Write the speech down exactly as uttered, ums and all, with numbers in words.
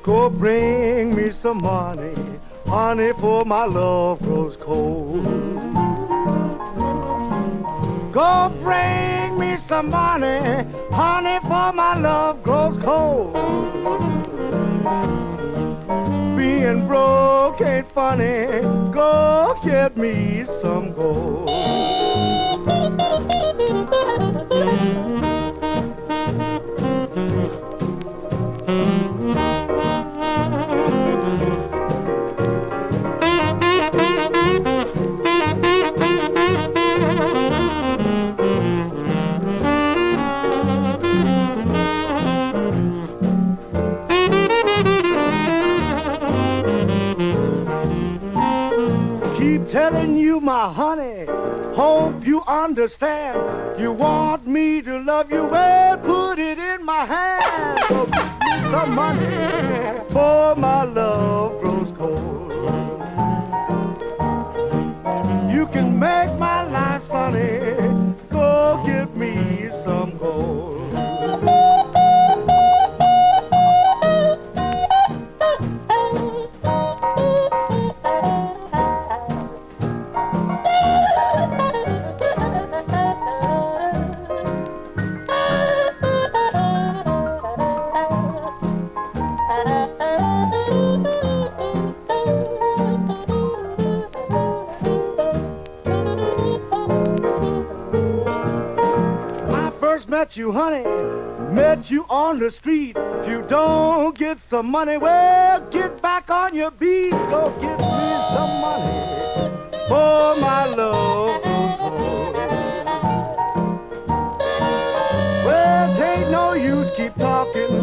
Go bring me some money, honey, for my love grows cold. Go bring me some money, honey, for my love grows cold. Being broke ain't funny, go get me some gold. Keep telling you, my honey, hope you understand. You want me to love you, well, put it in my hand. So give me some money, for my love grows cold. You can make my life sunny, go give me some gold. Met you, honey, met you on the street. If you don't get some money, well, get back on your beat. Go get me some money, for my love grows cold. Well, 'tain't no use keep talking,